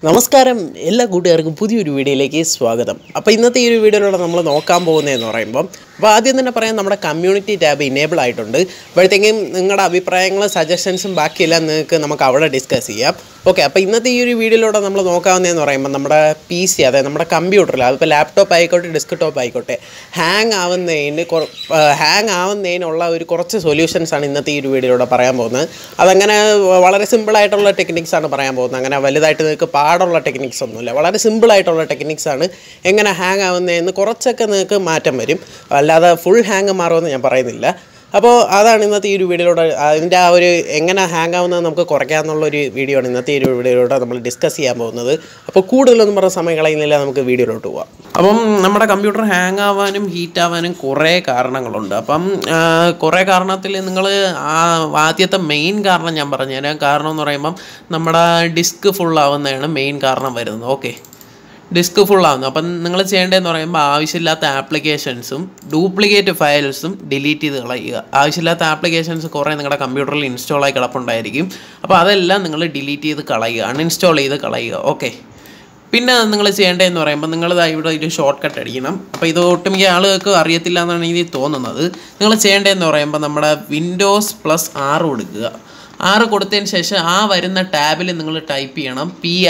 നമസ്കാരം എല്ലാ കൂട്ടുകാർക്കും പുതിയൊരു വീഡിയോയിലേക്ക് സ്വാഗതം. അപ്പോൾ ഇന്നത്തെ ഈ ഒരു വീഡിയോയിലൂടെ നമ്മൾ നോക്കാൻ പോകുന്നതെന്ന് പറയുമ്പോൾ ആദ്യം തന്നെ പറയാം, നമ്മുടെ കമ്മ്യൂണിറ്റി ടാബ് ഇനേബിൾ ആയിട്ടുണ്ട്. അപ്പോഴത്തേക്കും നിങ്ങളുടെ അഭിപ്രായങ്ങളും സജഷൻസും ബാക്കിയെല്ലാം നമുക്ക് അവിടെ ഡിസ്കസ് ചെയ്യാം. ഓക്കെ, അപ്പോൾ ഇന്നത്തെ ഈ ഒരു വീഡിയോയിലൂടെ നമ്മൾ നോക്കാവുന്നതെന്ന് പറയുമ്പോൾ നമ്മുടെ PC, അതായത് നമ്മുടെ കമ്പ്യൂട്ടറിൽ, അതിപ്പോൾ ലാപ്ടോപ്പ് ആയിക്കോട്ടെ ഡെസ്ക് ടോപ്പ് ആയിക്കോട്ടെ, ഹാങ് ആവുന്നതിനുള്ള ഒരു കുറച്ച് സൊല്യൂഷൻസാണ് ഇന്നത്തെ ഈ ഒരു വീഡിയോയിലൂടെ പറയാൻ പോകുന്നത്. അതങ്ങനെ വളരെ സിമ്പിളായിട്ടുള്ള ടെക്നിക്സാണ് പറയാൻ പോകുന്നത്. അങ്ങനെ വലുതായിട്ട് നിങ്ങൾക്ക് പാടുള്ള ടെക്നിക്സ് ഒന്നുമില്ല, വളരെ സിമ്പിളായിട്ടുള്ള ടെക്നിക്സാണ്. എങ്ങനെ ഹാങ് ആവുന്നതെന്ന് കുറച്ചൊക്കെ നിങ്ങൾക്ക് മാറ്റം വരും, അല്ലാതെ ഫുൾ ഹാങ് മാറുമെന്ന് ഞാൻ പറയുന്നില്ല. അപ്പോൾ അതാണ് ഇന്നത്തെ ഈ ഒരു വീഡിയോയിലൂടെ, അതിൻ്റെ ആ ഒരു എങ്ങനെ ഹാങ് ആവുന്നത് നമുക്ക് കുറയ്ക്കാമെന്നുള്ളൊരു വീഡിയോ ആണ് ഇന്നത്തെ ഈ ഒരു വീഡിയോയിലൂടെ നമ്മൾ ഡിസ്കസ് ചെയ്യാൻ പോകുന്നത്. അപ്പോൾ കൂടുതലൊന്നും പറഞ്ഞ സമയം കളയുന്നില്ല, നമുക്ക് വീഡിയോയിലോട്ട് പോവാം. അപ്പം നമ്മുടെ കമ്പ്യൂട്ടർ ഹാങ് ആവാനും ഹീറ്റ് ആവാനും കുറേ കാരണങ്ങളുണ്ട്. അപ്പം കുറേ കാരണത്തിൽ നിങ്ങൾ ആദ്യത്തെ മെയിൻ കാരണം ഞാൻ പറഞ്ഞുതരാം. കാരണം എന്ന് പറയുമ്പം നമ്മുടെ ഡിസ്ക് ഫുള്ളാവുന്നതാണ് മെയിൻ കാരണം വരുന്നത്. ഓക്കെ, ഡിസ്ക് ഫുള്ളാവുന്നു. അപ്പം നിങ്ങൾ ചെയ്യേണ്ടതെന്ന് പറയുമ്പോൾ ആവശ്യമില്ലാത്ത ആപ്ലിക്കേഷൻസും ഡ്യൂപ്ലിക്കേറ്റ് ഫയൽസും ഡിലീറ്റ് ചെയ്ത് കളയുക. ആവശ്യമില്ലാത്ത ആപ്ലിക്കേഷൻസ് കുറേ നിങ്ങളുടെ കമ്പ്യൂട്ടറിൽ ഇൻസ്റ്റാളായി കിടപ്പുണ്ടായിരിക്കും. അപ്പോൾ അതെല്ലാം നിങ്ങൾ ഡിലീറ്റ് ചെയ്ത് കളയുക, അൺഇൻസ്റ്റാൾ ചെയ്ത് കളയുക. ഓക്കെ, പിന്നെ നിങ്ങൾ ചെയ്യേണ്ടതെന്ന് പറയുമ്പോൾ നിങ്ങൾ ഇവിടെ ഒരു ഷോർട്ട് കട്ട് അടിക്കണം. അപ്പോൾ ഇത് ഒട്ടുമിക്ക ആളുകൾക്ക് അറിയത്തില്ല എന്നാണ് എനിക്ക് തോന്നുന്നത്. നിങ്ങൾ ചെയ്യേണ്ടതെന്ന് പറയുമ്പോൾ നമ്മുടെ Windows +R കൊടുക്കുക. 6 കൊടുത്തതിന് ശേഷം ആ വരുന്ന ടാബിൽ നിങ്ങൾ ടൈപ്പ് ചെയ്യണം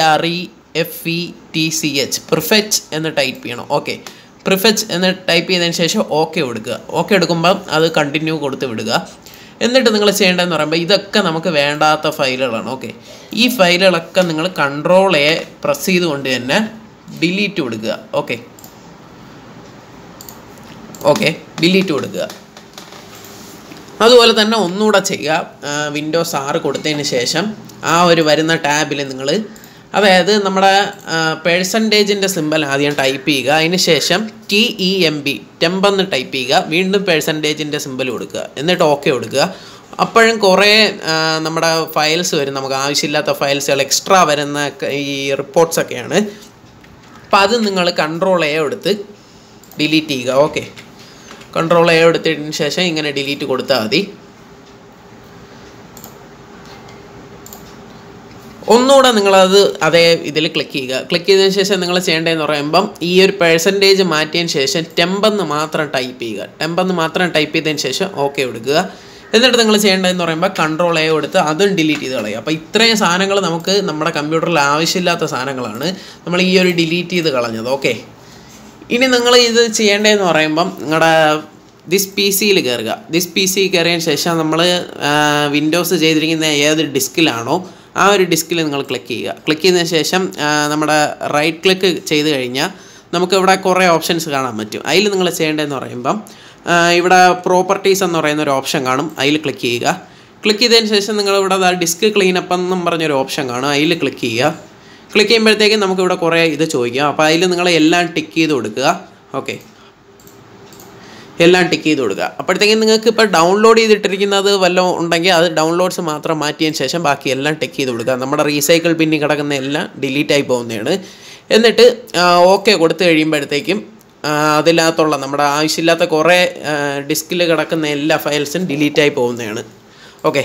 PREFETCH, പ്രിഫെച്ച് എന്ന് ടൈപ്പ് ചെയ്യണം. ഓക്കെ, പ്രിഫെച്ച് എന്ന് ടൈപ്പ് ചെയ്തതിന് ശേഷം ഓക്കെ കൊടുക്കുക. ഓക്കെ എടുക്കുമ്പം അത് കണ്ടിന്യൂ കൊടുത്ത് വിടുക. എന്നിട്ട് നിങ്ങൾ ചെയ്യേണ്ടതെന്ന് പറയുമ്പോൾ ഇതൊക്കെ നമുക്ക് വേണ്ടാത്ത ഫയലുകളാണ്. ഓക്കെ, ഈ ഫയലുകളൊക്കെ നിങ്ങൾ Ctrl A പ്രസ് ചെയ്തുകൊണ്ട് തന്നെ ഡിലീറ്റ് കൊടുക്കുക. ഓക്കെ, ഡിലീറ്റ് കൊടുക്കുക. അതുപോലെ തന്നെ ഒന്നുകൂടെ ചെയ്യുക. Windows 6 കൊടുത്തതിന് ശേഷം ആ ഒരു വരുന്ന ടാബിൽ നിങ്ങൾ, അതായത് നമ്മുടെ പെർസെൻറ്റേജിൻ്റെ സിമ്പൽ ആദ്യം ടൈപ്പ് ചെയ്യുക. അതിന് ശേഷം TEMP എന്ന് ടൈപ്പ് ചെയ്യുക. വീണ്ടും പെർസെൻറ്റേജിൻ്റെ സിമ്പൽ കൊടുക്കുക. എന്നിട്ട് ഓക്കെ കൊടുക്കുക. അപ്പോഴും കുറേ നമ്മുടെ ഫയൽസ് വരും, നമുക്ക് ആവശ്യമില്ലാത്ത ഫയൽസുകൾ എക്സ്ട്രാ വരുന്ന ഈ റിപ്പോർട്ട്സൊക്കെയാണ്. അപ്പോൾ അത് നിങ്ങൾ Ctrl A എടുത്ത് ഡിലീറ്റ് ചെയ്യുക. ഓക്കെ, Ctrl A എടുത്തതിന് ശേഷം ഇങ്ങനെ ഡിലീറ്റ് കൊടുത്താൽ മതി. ഒന്നുകൂടെ നിങ്ങളത് അതേ ഇതിൽ ക്ലിക്ക് ചെയ്യുക. ക്ലിക്ക് ചെയ്തതിന് ശേഷം നിങ്ങൾ ചെയ്യേണ്ടതെന്ന് പറയുമ്പം ഈ ഒരു പെർസെൻറ്റേജ് മാറ്റിയതിന് ശേഷം ടെമ്പ് എന്ന് മാത്രം ടൈപ്പ് ചെയ്യുക. ടെമ്പ് എന്ന് മാത്രം ടൈപ്പ് ചെയ്തതിന് ശേഷം ഓക്കെ കൊടുക്കുക. എന്നിട്ട് നിങ്ങൾ ചെയ്യേണ്ടതെന്ന് പറയുമ്പോൾ Ctrl A കൊടുത്ത് അതും ഡിലീറ്റ് ചെയ്ത് കളയുക. അപ്പോൾ ഇത്രയും സാധനങ്ങൾ നമുക്ക് നമ്മുടെ കമ്പ്യൂട്ടറിൽ ആവശ്യമില്ലാത്ത സാധനങ്ങൾ നമ്മൾ ഈ ഒരു ഡിലീറ്റ് ചെയ്ത് കളഞ്ഞത്. ഓക്കെ, ഇനി നിങ്ങൾ ഇത് ചെയ്യേണ്ടതെന്ന് പറയുമ്പം നിങ്ങളുടെ ദിസ് PCയിൽ കയറുക. ദിസ് PC കയറിയതിന് ശേഷം നമ്മൾ വിൻഡോസ് ചെയ്തിരിക്കുന്ന ഏത് ഡിസ്കിലാണോ ആ ഒരു ഡിസ്കിൽ നിങ്ങൾ ക്ലിക്ക് ചെയ്യുക. ക്ലിക്ക് ചെയ്തതിന് ശേഷം നമ്മുടെ റൈറ്റ് ക്ലിക്ക് ചെയ്ത് കഴിഞ്ഞാൽ നമുക്ക് ഇവിടെ കുറേ ഓപ്ഷൻസ് കാണാൻ പറ്റും. അതിൽ നിങ്ങൾ ചെയ്യേണ്ടതെന്ന് പറയുമ്പം ഇവിടെ പ്രോപ്പർട്ടീസ് എന്ന് പറയുന്ന ഒരു ഓപ്ഷൻ കാണും, അതിൽ ക്ലിക്ക് ചെയ്യുക. ക്ലിക്ക് ചെയ്തതിന് ശേഷം നിങ്ങളിവിടെ ഡിസ്ക് ക്ലീനപ്പ് എന്നും പറഞ്ഞൊരു ഓപ്ഷൻ കാണും, അതിൽ ക്ലിക്ക് ചെയ്യുക. ക്ലിക്ക് ചെയ്യുമ്പോഴത്തേക്കും നമുക്കിവിടെ കുറേ ഇത് ചോദിക്കാം. അപ്പോൾ അതിൽ നിങ്ങൾ എല്ലാം ടിക്ക് ചെയ്ത് കൊടുക്കുക. ഓക്കെ, എല്ലാം ടിക്ക് ചെയ്ത് കൊടുക്കുക. അപ്പോഴത്തേക്കും നിങ്ങൾക്ക് ഇപ്പോൾ ഡൗൺലോഡ് ചെയ്തിട്ടിരിക്കുന്നത് വല്ലതും ഉണ്ടെങ്കിൽ അത് ഡൗൺലോഡ്സ് മാത്രം മാറ്റിയതിന് ശേഷം ബാക്കി എല്ലാം ടിക്ക് ചെയ്ത് കൊടുക്കുക. നമ്മുടെ റീസൈക്കിൾ ബിന്നിൽ കിടക്കുന്ന എല്ലാം ഡിലീറ്റ് ആയി പോകുന്നതാണ്. എന്നിട്ട് ഓക്കെ കൊടുത്തു കഴിയുമ്പോഴത്തേക്കും അതിനകത്തുള്ള നമ്മുടെ ആവശ്യമില്ലാത്ത കുറേ ഡിസ്കിൽ കിടക്കുന്ന എല്ലാ ഫയൽസും ഡിലീറ്റ് ആയി പോകുന്നതാണ്. ഓക്കെ,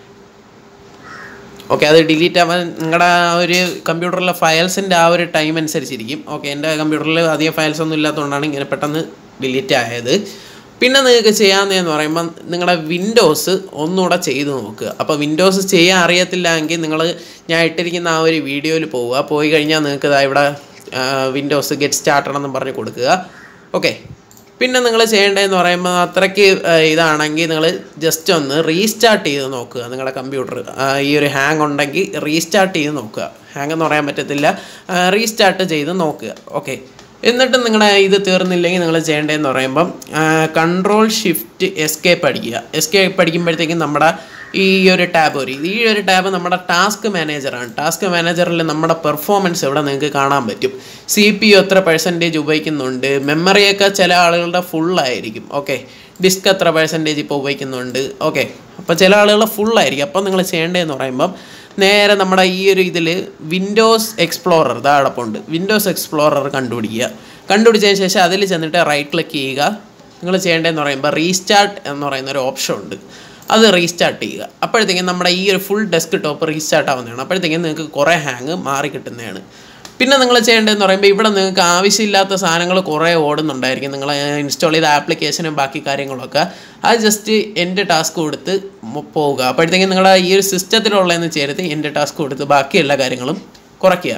അത് ഡിലീറ്റ് ആവാൻ നിങ്ങളുടെ ആ ഒരു കമ്പ്യൂട്ടറിലെ ഫയൽസിൻ്റെ ആ ഒരു ടൈം അനുസരിച്ചിരിക്കും. ഓക്കെ, എൻ്റെ കമ്പ്യൂട്ടറിൽ അധികം ഫയൽസ് ഒന്നും ഇല്ലാത്തതുകൊണ്ടാണ് ഇങ്ങനെ പെട്ടെന്ന് ഡിലീറ്റ് ആയത്. പിന്നെ നിങ്ങൾക്ക് ചെയ്യാവുന്നതെന്ന് പറയുമ്പോൾ നിങ്ങളുടെ വിൻഡോസ് ഒന്നുകൂടെ ചെയ്ത് നോക്കുക. അപ്പോൾ വിൻഡോസ് ചെയ്യാൻ അറിയത്തില്ല എങ്കിൽ നിങ്ങൾ ഞാൻ ഇട്ടിരിക്കുന്ന ആ ഒരു വീഡിയോയിൽ പോയി കഴിഞ്ഞാൽ നിങ്ങൾക്ക് ഇവിടെ വിൻഡോസ് ഗെറ്റ് സ്റ്റാർട്ടഡ് എന്ന് പറഞ്ഞ് കൊടുക്കുക. ഓക്കെ, പിന്നെ നിങ്ങൾ ചെയ്യേണ്ടതെന്ന് പറയുമ്പോൾ അത്രയ്ക്ക് ഇതാണെങ്കിൽ നിങ്ങൾ ജസ്റ്റ് ഒന്ന് റീസ്റ്റാർട്ട് ചെയ്ത് നോക്കുക. നിങ്ങളുടെ കമ്പ്യൂട്ടർ ഈ ഒരു ഹാങ് ഉണ്ടെങ്കിൽ റീസ്റ്റാർട്ട് ചെയ്ത് നോക്കുക. ഹാങ് എന്ന് പറയാൻ പറ്റത്തില്ല, റീസ്റ്റാർട്ട് ചെയ്ത് നോക്കുക. ഓക്കെ, എന്നിട്ട് നിങ്ങളുടെ ഇത് തീർന്നില്ലെങ്കിൽ നിങ്ങൾ ചെയ്യേണ്ടതെന്ന് പറയുമ്പം Ctrl+Shift+Escape അടിക്കുക. എസ്കേപ്പ് അടിക്കുമ്പോഴത്തേക്കും നമ്മുടെ ഈ ഒരു ടാബ് വരും. ഈ ഒരു ടാബ് നമ്മുടെ ടാസ്ക് മാനേജറാണ്. ടാസ്ക് മാനേജറിൽ നമ്മുടെ പെർഫോമൻസ് ഇവിടെ നിങ്ങൾക്ക് കാണാൻ പറ്റും. CPU എത്ര പെർസെൻറ്റേജ് ഉപയോഗിക്കുന്നുണ്ട്, മെമ്മറിയൊക്കെ ചില ആളുകളുടെ ഫുള്ളായിരിക്കും. ഓക്കെ, ഡിസ്ക് എത്ര പെർസെൻറ്റേജ് ഇപ്പോൾ ഉപയോഗിക്കുന്നുണ്ട്. ഓക്കെ, അപ്പോൾ ചില ആളുകളുടെ ഫുള്ളായിരിക്കും. അപ്പോൾ നിങ്ങൾ ചെയ്യേണ്ടതെന്ന് പറയുമ്പം നേരെ നമ്മുടെ ഈ ഒരു ഇതിൽ വിൻഡോസ് എക്സ്പ്ലോറർ താഴെപ്പുണ്ട്, വിൻഡോസ് എക്സ്പ്ലോറർ കണ്ടുപിടിച്ചതിന് ശേഷം അതിൽ ചെന്നിട്ട് റൈറ്റ് ക്ലിക്ക് ചെയ്യുക. നിങ്ങൾ ചെയ്യേണ്ടതെന്ന് പറയുമ്പോൾ റീസ്റ്റാർട്ട് എന്ന് പറയുന്ന ഒരു ഓപ്ഷൻ ഉണ്ട്. അത് റീസ്റ്റാർട്ട് ചെയ്യുക. അപ്പോഴത്തേക്കും നമ്മുടെ ഈ ഒരു ഫുൾ ഡെസ്ക് ടോപ്പ് റീസ്റ്റാർട്ട് ആവുന്നതാണ്. അപ്പോഴത്തേക്കും നിങ്ങൾക്ക് കുറേ ഹാങ് മാറി കിട്ടുന്നതാണ്. പിന്നെ നിങ്ങൾ ചെയ്യേണ്ടതെന്ന് പറയുമ്പോൾ ഇവിടെ നിങ്ങൾക്ക് ആവശ്യമില്ലാത്ത സാധനങ്ങൾ കുറേ ഓടുന്നുണ്ടായിരിക്കും. നിങ്ങൾ ഇൻസ്റ്റാൾ ചെയ്ത ആപ്ലിക്കേഷനും ബാക്കി കാര്യങ്ങളൊക്കെ അത് ജസ്റ്റ് എൻ്റെ ടാസ്ക് കൊടുത്ത് പോവുക. അപ്പോഴത്തേക്കും നിങ്ങളുടെ ഈ ഒരു സിസ്റ്റത്തിലുള്ളതെന്ന് ചേർത്ത് എൻ്റെ ടാസ്ക് കൊടുത്ത് ബാക്കി എല്ലാ കാര്യങ്ങളും കുറയ്ക്കുക.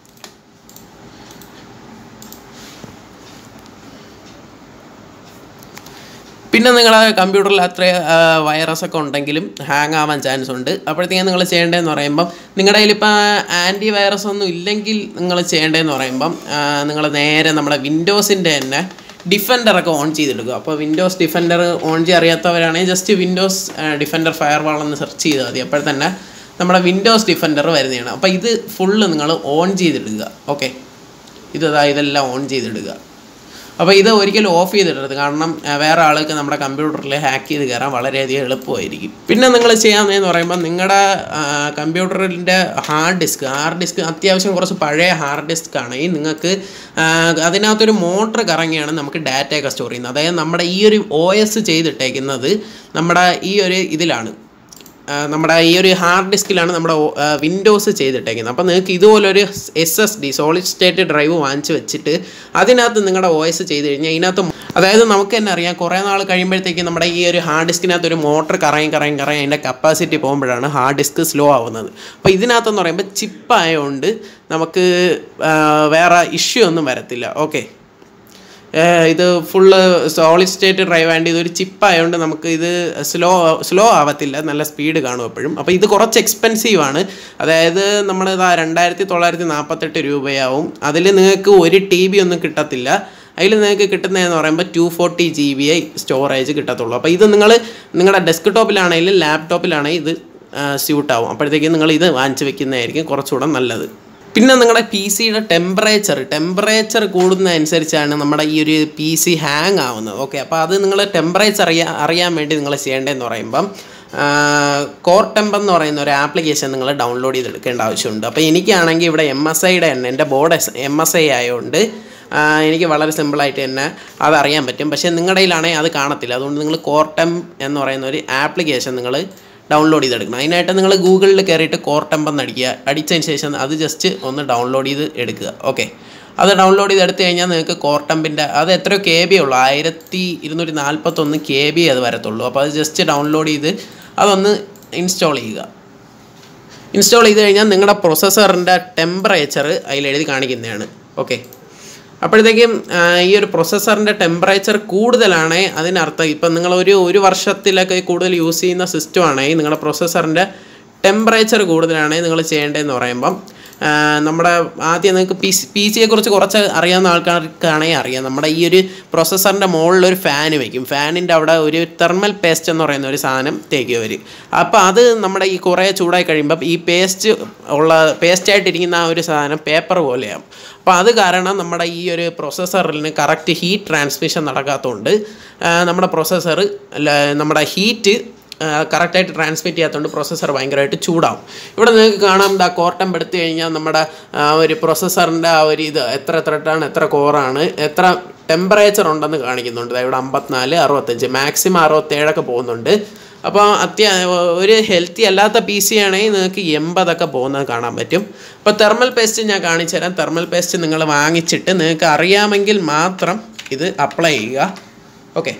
പിന്നെ നിങ്ങളുടെ കമ്പ്യൂട്ടറിൽ അത്ര വൈറസൊക്കെ ഉണ്ടെങ്കിലും ഹാങ് ആവാൻ ചാൻസ് ഉണ്ട്. അപ്പോഴത്തേക്കും നിങ്ങൾ ചെയ്യേണ്ടതെന്ന് പറയുമ്പം നിങ്ങളുടെ കയ്യിലിപ്പോൾ ആൻറ്റി വൈറസ് ഒന്നും ഇല്ലെങ്കിൽ നിങ്ങൾ ചെയ്യേണ്ടതെന്ന് പറയുമ്പം നിങ്ങൾ നേരെ നമ്മുടെ വിൻഡോസിൻ്റെ തന്നെ ഡിഫൻഡറൊക്കെ ഓൺ ചെയ്തെടുക്കുക. അപ്പോൾ വിൻഡോസ് ഡിഫൻഡർ ഓൺ ചെയ്യാൻ അറിയാത്തവരാണെങ്കിൽ ജസ്റ്റ് വിൻഡോസ് ഡിഫൻഡർ ഫയർവാൾ എന്ന് സെർച്ച് ചെയ്താൽ മതി. അപ്പോൾ തന്നെ നമ്മുടെ വിൻഡോസ് ഡിഫൻഡർ വരുന്നതാണ്. അപ്പോൾ ഇത് ഫുള്ള് നിങ്ങൾ ഓൺ ചെയ്തിടുക. ഓക്കെ, ഇതെല്ലാം ഓൺ ചെയ്തിടുക. അപ്പോൾ ഇത് ഒരിക്കലും ഓഫ് ചെയ്തിടരുത്, കാരണം വേറെ ആൾക്ക് നമ്മുടെ കമ്പ്യൂട്ടറിൽ ഹാക്ക് ചെയ്ത് കയറാൻ വളരെയധികം എളുപ്പമായിരിക്കും. പിന്നെ നിങ്ങൾ ചെയ്യാമെന്ന് പറയുമ്പോൾ നിങ്ങളുടെ കമ്പ്യൂട്ടറിൻ്റെ ഹാർഡ് ഡിസ്ക് അത്യാവശ്യം കുറച്ച് പഴയ ഹാർഡ് ഡിസ്ക് ആണെങ്കിൽ നിങ്ങൾക്ക് അതിനകത്തൊരു മോട്ടർ കറങ്ങിയാണ് നമുക്ക് ഡാറ്റയൊക്കെ സ്റ്റോർ ചെയ്യുന്നത്. അതായത് നമ്മുടെ ഈ ഒരു OS ചെയ്തിട്ടേക്കുന്നത് നമ്മുടെ ഈ ഒരു ഇതിലാണ്, നമ്മുടെ ഈ ഒരു ഹാർഡ് ഡിസ്കിലാണ് നമ്മുടെ വിൻഡോസ് ചെയ്തിട്ടേക്കുന്നത്. അപ്പോൾ നിങ്ങൾക്ക് ഇതുപോലൊരു SSD സോളിഡ് സ്റ്റേറ്റ് ഡ്രൈവ് വാങ്ങിച്ച് വെച്ചിട്ട് അതിനകത്ത് നിങ്ങളുടെ OS ചെയ്ത് കഴിഞ്ഞാൽ ഇതിനകത്ത്, അതായത് നമുക്ക് തന്നെ അറിയാം കുറേ നാൾ കഴിയുമ്പോഴത്തേക്കും നമ്മുടെ ഈ ഒരു ഹാർഡ് ഡിസ്കിനകത്ത് ഒരു മോട്ടർ കറങ്ങി അതിൻ്റെ കപ്പാസിറ്റി പോകുമ്പോഴാണ് ഹാർഡ് ഡിസ്ക് സ്ലോ ആവുന്നത്. അപ്പോൾ ഇതിനകത്തെന്ന് പറയുമ്പോൾ ചിപ്പായതുകൊണ്ട് നമുക്ക് വേറെ ഇഷ്യൂ ഒന്നും വരത്തില്ല. ഓക്കെ, ഇത് full solid state drive and ഇതൊരു ചിപ്പായതുകൊണ്ട് നമുക്ക് ഇത് സ്ലോ ആവത്തില്ല, നല്ല സ്പീഡ് കാണും എപ്പോഴും. അപ്പോൾ ഇത് കുറച്ച് എക്സ്പെൻസീവാണ്. അതായത് നമ്മൾ 2948 രൂപയാവും. അതിൽ നിങ്ങൾക്ക് 1 TB ഒന്നും കിട്ടത്തില്ല. അതിൽ നിങ്ങൾക്ക് കിട്ടുന്നതെന്ന് പറയുമ്പോൾ 240 GB സ്റ്റോറേജ് കിട്ടത്തുള്ളൂ. അപ്പോൾ ഇത് നിങ്ങളുടെ ഡെസ്ക് ടോപ്പിലാണെങ്കിലും ലാപ്ടോപ്പിലാണെങ്കിൽ ഇത് സ്യൂട്ടാവും. അപ്പോഴത്തേക്കും നിങ്ങൾ ഇത് വാങ്ങിച്ച് വെക്കുന്നതായിരിക്കും കുറച്ചുകൂടെ നല്ലത്. പിന്നെ നിങ്ങളുടെ PCയുടെ ടെമ്പറേച്ചർ കൂടുന്നതനുസരിച്ചാണ് നമ്മുടെ ഈ ഒരു PC ഹാങ് ആവുന്നത്. ഓക്കെ, അപ്പോൾ അത് നിങ്ങൾ ടെമ്പറേച്ചർ അറിയാൻ വേണ്ടി നിങ്ങൾ ചെയ്യേണ്ടതെന്ന് പറയുമ്പം കോർ ടെമ്പ് എന്ന് പറയുന്ന ഒരു ആപ്ലിക്കേഷൻ നിങ്ങൾ ഡൗൺലോഡ് ചെയ്തെടുക്കേണ്ട ആവശ്യമുണ്ട്. അപ്പോൾ എനിക്കാണെങ്കിൽ ഇവിടെ MSIയുടെ തന്നെ, എൻ്റെ ബോർഡ് MSI ആയതുകൊണ്ട് എനിക്ക് വളരെ സിമ്പിളായിട്ട് തന്നെ അതറിയാൻ പറ്റും. പക്ഷേ നിങ്ങളുടെ കയ്യിലാണെങ്കിൽ അത് കാണത്തില്ല. അതുകൊണ്ട് നിങ്ങൾ കോർ ടെമ്പ് എന്ന് പറയുന്ന ഒരു ആപ്ലിക്കേഷൻ നിങ്ങൾ ഡൗൺലോഡ് ചെയ്തെടുക്കണം. അതിനായിട്ട് നിങ്ങൾ ഗൂഗിളിൽ കയറിയിട്ട് കോർ ടെമ്പ് എന്ന് അടിച്ചതിന് ശേഷം അത് ജസ്റ്റ് ഒന്ന് ഡൗൺലോഡ് ചെയ്ത് എടുക്കുക. ഓക്കെ, അത് ഡൗൺലോഡ് ചെയ്തെടുത്ത് കഴിഞ്ഞാൽ നിങ്ങൾക്ക് കോർ ടെമ്പിൻ്റെ അത് എത്രയോ KB ഉള്ളൂ, 1241 KB അത് വരത്തുള്ളൂ. അപ്പോൾ അത് ജസ്റ്റ് ഡൗൺലോഡ് ചെയ്ത് അതൊന്ന് ഇൻസ്റ്റാൾ ചെയ്യുക. ഇൻസ്റ്റാൾ ചെയ്ത് കഴിഞ്ഞാൽ നിങ്ങളുടെ പ്രൊസസ്സറിൻ്റെ ടെമ്പറേച്ചർ അതിലെഴുതി കാണിക്കുന്നതാണ്. ഓക്കെ, അപ്പോഴത്തേക്കും ഈ ഒരു പ്രൊസസ്സറിൻ്റെ ടെമ്പറേച്ചർ കൂടുതലാണ്, അതിനർത്ഥം ഇപ്പം നിങ്ങൾ ഒരു വർഷത്തിലൊക്കെ കൂടുതൽ യൂസ് ചെയ്യുന്ന സിസ്റ്റം ആണെങ്കിൽ നിങ്ങളുടെ പ്രൊസസ്സറിൻ്റെ ടെമ്പറേച്ചർ കൂടുതലാണെങ്കിൽ നിങ്ങൾ ചെയ്യേണ്ടതെന്ന് പറയുമ്പം നമ്മുടെ ആദ്യം നിങ്ങൾക്ക് PC യെക്കുറിച്ച് കുറച്ച് അറിയാവുന്ന ആൾക്കാർക്കാണെങ്കിൽ അറിയാം. നമ്മുടെ ഈ ഒരു പ്രൊസസ്സറിൻ്റെ മുകളിലൊരു ഫാന് വയ്ക്കും. ഫാനിൻ്റെ അവിടെ ഒരു തെർമൽ പേസ്റ്റ് എന്ന് പറയുന്ന ഒരു സാധനം തേക്കുക വരും. അപ്പോൾ അത് നമ്മുടെ ഈ കുറേ ചൂടായി കഴിയുമ്പം ഈ പേസ്റ്റായിട്ടിരിക്കുന്ന ആ ഒരു സാധനം പേപ്പർ പോലെയാകും. അപ്പോൾ അത് കാരണം നമ്മുടെ ഈ ഒരു പ്രൊസസ്സറിന് കറക്റ്റ് ഹീറ്റ് ട്രാൻസ്മിഷൻ നടക്കാത്തതുകൊണ്ട് നമ്മുടെ പ്രൊസസ്സർ നമ്മുടെ ഹീറ്റ് കറക്റ്റായിട്ട് ട്രാൻസ്മിറ്റ് ചെയ്യാത്തതുകൊണ്ട് പ്രൊസസ്സർ ഭയങ്കരമായിട്ട് ചൂടാവും. ഇവിടെ നിങ്ങൾക്ക് കാണാം, കോർ ടെമ്പ് എടുത്തു കഴിഞ്ഞാൽ നമ്മുടെ ഒരു പ്രൊസസ്സറിൻ്റെ ആ ഒരു ഇത് എത്ര കോറാണ്, എത്ര ടെമ്പറേച്ചർ ഉണ്ടെന്ന് കാണിക്കുന്നുണ്ട്. ഇവിടെ 54, 65, മാക്സിമം 67 പോകുന്നുണ്ട്. അപ്പോൾ ഒരു ഹെൽത്തി അല്ലാത്ത PC ആണെങ്കിൽ നിങ്ങൾക്ക് 80 പോകുന്നത് കാണാൻ പറ്റും. അപ്പോൾ തെർമൽ പേസ്റ്റ് ഞാൻ കാണിച്ചു തരാം. തെർമൽ പേസ്റ്റ് നിങ്ങൾ വാങ്ങിച്ചിട്ട് നിങ്ങൾക്ക് അറിയാമെങ്കിൽ മാത്രം ഇത് അപ്ലൈ ചെയ്യുക. ഓക്കെ,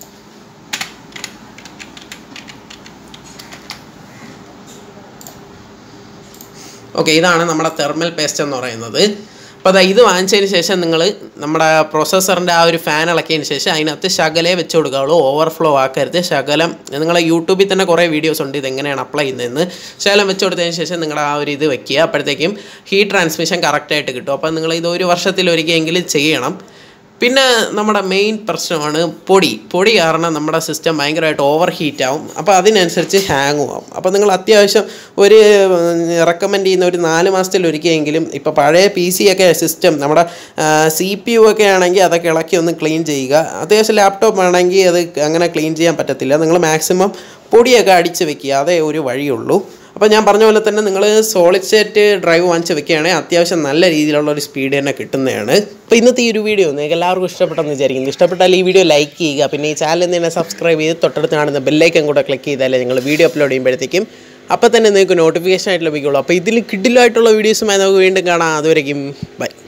ഇതാണ് നമ്മുടെ തെർമൽ പേസ്റ്റ് എന്ന് പറയുന്നത്. അപ്പോൾ ഇത് വാങ്ങിച്ചതിന് ശേഷം നിങ്ങൾ നമ്മുടെ പ്രൊസസ്സറിൻ്റെ ആ ഒരു ഫാൻ ഇളക്കിയതിന് ശേഷം അതിനകത്ത് ശകലേ വെച്ച് കൊടുക്കുകയുള്ളൂ, ഓവർഫ്ലോ ആക്കരുത്. ശകലം നിങ്ങളെ യൂട്യൂബിൽ തന്നെ കുറേ വീഡിയോസ് ഉണ്ട് ഇതെങ്ങനെയാണ് അപ്ലൈ ചെയ്യുന്നതെന്ന്. ശകലം വെച്ച് കൊടുത്തതിന് ശേഷം നിങ്ങൾ ആ ഒരു ഇത് വെക്കുക. അപ്പോഴത്തേക്കും ഹീറ്റ് ട്രാൻസ്മിഷൻ കറക്റ്റായിട്ട് കിട്ടും. അപ്പോൾ നിങ്ങൾ ഇത് 1 വർഷത്തിലൊരിക്കലെങ്കിലും ചെയ്യണം. പിന്നെ നമ്മുടെ മെയിൻ പ്രശ്നമാണ് പൊടി കാരണം നമ്മുടെ സിസ്റ്റം ഭയങ്കരമായിട്ട് ഓവർ ഹീറ്റ് ആവും. അപ്പോൾ അതിനനുസരിച്ച് ഹാങ്ങും ആവും. അപ്പോൾ നിങ്ങൾ അത്യാവശ്യം ഒരു റെക്കമെൻഡ് ചെയ്യുന്ന ഒരു 4 മാസത്തിലൊരിക്കലെങ്കിലും ഇപ്പോൾ പഴയ PC ഒക്കെ സിസ്റ്റം നമ്മുടെ CPU ഒക്കെ ആണെങ്കിൽ അതൊക്കെ ഇളക്കി ഒന്ന് ക്ലീൻ ചെയ്യുക. അത്യാവശ്യം ലാപ്ടോപ്പ് ആണെങ്കിൽ അത് അങ്ങനെ ക്ലീൻ ചെയ്യാൻ പറ്റത്തില്ല. നിങ്ങൾ മാക്സിമം പൊടിയൊക്കെ അടിച്ച് വെക്കുക, അതേ ഒരു വഴിയുള്ളൂ. അപ്പോൾ ഞാൻ പറഞ്ഞ പോലെ തന്നെ നിങ്ങൾ സോളിഡ് സ്റ്റേറ്റ് ഡ്രൈവ് വാങ്ങിച്ച് വെക്കുകയാണെങ്കിൽ അത്യാവശ്യം നല്ല രീതിയിലുള്ള ഒരു സ്പീഡ് തന്നെ കിട്ടുന്നതാണ്. അപ്പോൾ ഇന്നത്തെ ഈ ഒരു വീഡിയോ നിങ്ങൾക്ക് എല്ലാവർക്കും ഇഷ്ടപ്പെട്ടെന്ന് വിചാരിക്കുന്നു. ഇഷ്ടപ്പെട്ടാൽ ഈ വീഡിയോ ലൈക്ക് ചെയ്യുക. പിന്നെ ഈ ചാനൽ തന്നെ സബ്സ്ക്രൈബ് ചെയ്ത് തൊട്ടടുത്ത് കാണുന്ന ബെല്ലൈക്കൻ കൂടെ ക്ലിക്ക് ചെയ്താലേ നിങ്ങൾ വീഡിയോ അപ്ലോഡ് ചെയ്യുമ്പോഴത്തേക്കും അപ്പോൾ തന്നെ നിങ്ങൾക്ക് നോട്ടിഫിക്കേഷൻ ആയിട്ട് ലഭിക്കുള്ളൂ. അപ്പോൾ ഇതിൽ കിഡിലായിട്ടുള്ള വീഡിയോസുമായി നമുക്ക് വീണ്ടും കാണാം. അതുവരെയും ബൈ.